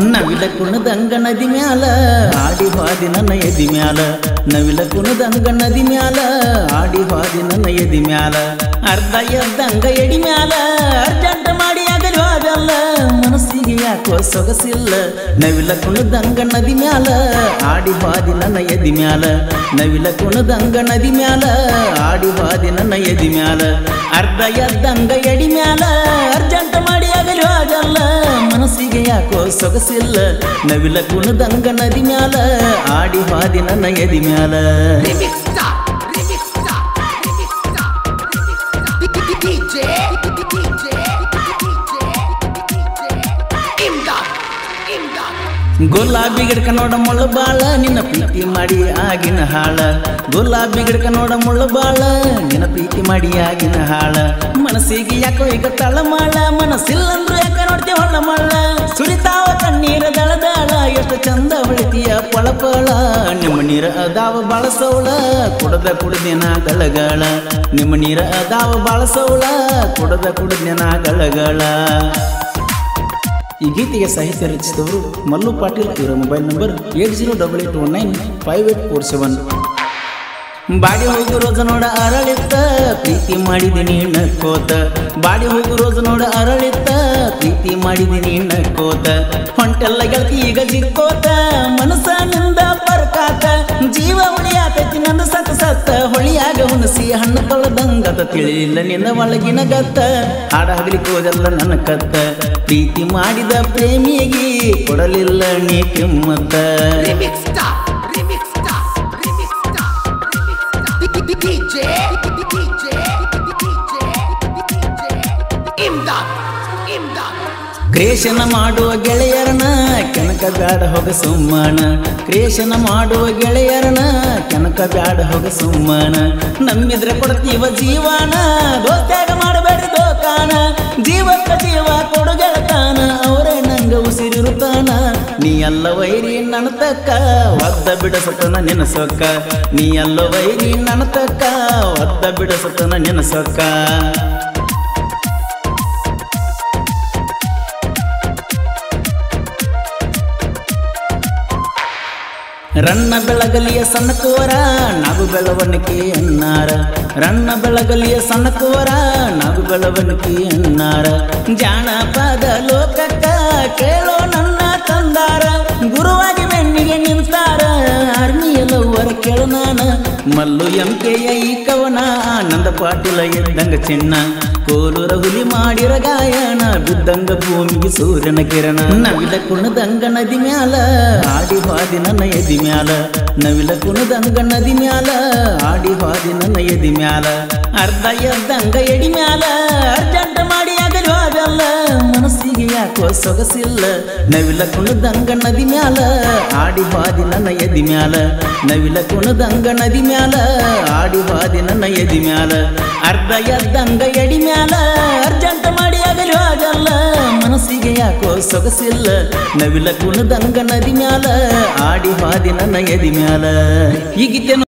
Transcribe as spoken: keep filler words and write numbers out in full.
ನವಿಲ ಕುಣದಂಗ ನದಿ ಮ್ಯಾಲ ಆಡಿ ಹಾದಿ ನನ್ನ ಎದಿ ಮ್ಯಾಲ ನವಿಲ ಕುಣದಂಗ ನದಿ ಮ್ಯಾಲ ಆಡಿ ಹಾದಿ ನನ್ನ ಎದಿ ಮ್ಯಾಲ ಅರ್ಧ ಎದ್ದಂಗ ಎಡಿ ಮ್ಯಾಲ ಅರ್ಜೆಂಟ್ ಮಾಡಿ ಆಗಲಿ ಹೋಗಲ್ಲ ಮನಸ್ಸಿಗೆ ಯಾಕೋ ಸೊಗಸಿಲ್ಲ ನವಿಲ ಕುಣದಂಗ ನದಿ ಮ್ಯಾಲ ಆಡಿ ಹಾದಿ ನನ್ನ ಎದಿ ಮ್ಯಾಲ ನವಿಲ ಕುಣದಂಗ ನದಿ ಮ್ಯಾಲ ಆಡಿ ಹಾದಿ ನನ್ನ ಎದಿ ಮ್ಯಾಲ ಅರ್ಧ ಎದ್ದಂಗ ಎಡಿ ಮ್ಯಾಲ ಅರ್ಜೆಂಟ್ ಮಾಡಿ ಆಗಲಿ ಹೋಗಲ್ಲ ಮನಸ್ಸಿಗೆ ಯಾಕೋ ಸೊಗಸಿಲ್ಲ ನವಿಲ ಕುಣದಂಗ ನದಿ ಮ್ಯಾಲ ಆಡಿ ಹಾದಿ ನನ್ನ ಎದಿ ಮ್ಯಾಲ ಗುಲಾಬಿ ಗಿಡಕ ನೋಡ ಮುಳ್ಳು ಬಾಳ ನಿನ್ನ ಪ್ರೀತಿ ಮಾಡಿ ಆಗಿನ ಹಾಳ ಗುಲಾಬಿ ಗಿಡಕ ನೋಡ ಮುಳ್ಳು ಬಾಳ ನಿನ್ನ ಪ್ರೀತಿ ಮಾಡಿ ಆಗಿನ ಹಾಳ ಮನಸ್ಸಿಗೆ ಯಾಕೋ ಈಗ ತಳಮಾಳ ಮನಸ್ಸಿಲ್ಲಂದ್ರು ಯಾಕ ನೋಡ್ತೀವಿ ಹೊಳ್ಳ ಮಳ್ಳ ಸುರಿತಾವ ಕಣ್ಣೀರ ದಳದಾಳ ಎಷ್ಟು ಚಂದ ಹೊಳಿತೀಯ ಪಳಪಳ ನಿಮ್ಮ ನೀರ ಅದಾವ ಬಾಳಸೌಳ ಕುಡದ ಕುಡ್ದಿನ ಗಳಗಳ ನಿಮ್ಮ ನೀರ ಅದಾವ ಬಾಳಸೌಳ ಕುಡದ ಕುಡ್ದಿನ ಗಳಗಳ ಈ ಗೀತೆಗೆ ಸಾಹಿತ್ಯ ರಚಿಸಿದವರು ಮಲ್ಲು ಪಾಟೀಲ್. ಇವರ mobile number eight zero double eight one nine five eight four seven. ಬಾಡಿ ಹೋಗು ರೋಜ ನೋಡ ಅರಳಿತ್ತ ಪ್ರೀತಿ ಮಾಡಿದಿನಿ ನಕ್ಕೋತ ಬಾಡಿ ಹೋಗು ರೋಜ ನೋಡ ಅರಳಿತ್ತ ಪ್ರೀತಿ ಮಾಡಿದಿನಿ ನಕ್ಕೋತ ಹೊಂಟೆಲ್ಲ ಗೆಳತಿ ಈಗ ಜಿಕ್ಕೋತ ಮನಸ್ಸಿನಿಂದ ಪರ್ಕಾತ ಜೀವ ಉಳಿಯಾತೈತಿ ನನ್ನ ಸತ್ತ ಸತ್ತ ಹೊಳಿಯಾಗ ಹುಣಸಿ ಹಣ್ಣು ತೊಳೆದಂಗತ ತಿಳಿಲಿಲ್ಲ ನಿನ್ನ ಒಳಗಿನ ಗತ್ತ ಹಾಡ ಹಗಲಿಕೋದೆಲ್ಲ ನನ್ನ ಕತ್ತ ಪ್ರೀತಿ ಮಾಡಿದ ಪ್ರೇಮಿಗೆ ಕೊಡಲಿಲ್ಲ ನೀ ಕಿಮ್ಮತ್ತ ಕ್ರೇಷನ ಮಾಡುವ ಗೆಳೆಯರನ ಕೆನಕ ಬ್ಯಾಡ ಹೋಗ ಸುಮ್ಮನ ಕ್ರೇಷನ ಮಾಡುವ ಗೆಳೆಯರನ ಕೆನಕ ಬ್ಯಾಡ ಹೋಗ ಸುಮ್ಮನ ನಮ್ಮಿದ್ರೆ ಕೊಡ್ತೀವ ಜೀವನ ದೋಸ್ತ್ಯಾಗ ಮಾಡಬೇಡಿ ದೋಕಾನ ಜೀವಕ್ಕ ಜೀವ ಕೊಡು ಗೆಳತಾನ ಅವರೇ ನಂಗ ಉಸಿರಿರುತ್ತಾನ ನೀ ಎಲ್ಲ ವೈರಿ ನನ್ನ ತಕ್ಕ ಒದ್ದ ಬಿಡಸತನ ನಿನ್ನ ಸೊಕ್ಕ ನೀ ಎಲ್ಲ ವೈರಿ ನನ್ನ ತಕ್ಕ ಒದ್ದ ಬಿಡಸತನ ನಿನ್ನ ಸೊಕ್ಕ ರನ್ನ ಬೆಳಗಲಿಯ ಸಣ್ಣಕೋರ ನಾಗು ಬೆಳವಣಿಗೆ ಅನ್ನಾರ ರನ್ನ ಬೆಳಗಲಿಯ ಸಣ್ಣಕೋರ ನಾಗು ಬೆಳವಣಿಗೆ ಅನ್ನಾರ ಜಾನಪದ ಲೋಕಕ್ಕ ಕೇಳೋ ನನ್ನ ತಂದಾರ ಗುರುವಾಗಿ ಬೆನ್ನಿಗೆ ನಿಂತಾರ ಆರ್ಮಿಯಲ್ಲವರ ಕೇಳು ನಾನ ಮಲ್ಲು ಎಂಕೆಯ ಈ ಕವನ ಆನಂದ ಪಾಟೀಲ ಎದ್ದಂಗ ಚಿನ್ನ ಕೋಲೂರ ಹುಲಿ ಮಾಡಿರ ಗಾಯನ ಬಿದ್ದಂಗ ಭೂಮಿಗೆ ಸೂರ್ಯನ ಕಿರಣ ನವಿಲ ಕುಣದಂಗ ನದಿ ಮ್ಯಾಲ ಆಡಿ ಹಾದಿ ನನ್ನ ಎದಿ ಮ್ಯಾಲ ನವಿಲ ಕುಣದಂಗ ನದಿ ಮ್ಯಾಲ ಆಡಿ ಹಾದಿ ನನ್ನ ಎದಿ ಮ್ಯಾಲ ಅರ್ಧ ಎದ್ದಂಗ ಎಡಿ ಮ್ಯಾಲ ಅರ್ಜೆಂಟ್ ಮಾಡಿ ಆಗಲಿ ಹೋಗಲ್ಲ ಮನಸ್ಸಿಗೆ ಯಾಕೋ ಸೊಗಸಿಲ್ಲ ನವಿಲ ಕುಣದಂಗ ನದಿ ಮ್ಯಾಲ ಆಡಿ ಹಾದಿ ನನ್ನ ಎದಿ ಮ್ಯಾಲ ನವಿಲ ಕುಣದಂಗ ನದಿ ಮ್ಯಾಲ ಆಡಿ ಹಾದಿ ನನ್ನ ಎದಿ ಮ್ಯಾಲ ಅರ್ಧ ಎದ್ದಂಗ ಎಡಿ ಮ್ಯಾಲ ಅರ್ಜೆಂಟ್ ಮಾಡಿ ಆಗಲಿ ಹೋಗಲ್ಲ ಮನಸ್ಸಿಗೆ ಯಾಕೋ ಸೊಗಸಿಲ್ಲ ನವಿಲ ಕುಣದಂಗ ನದಿ ಮ್ಯಾಲ ಆಡಿ ಹಾದಿ ನನ್ನ ಎದಿ ಮ್ಯಾಲ ಈ ಗೀತೆ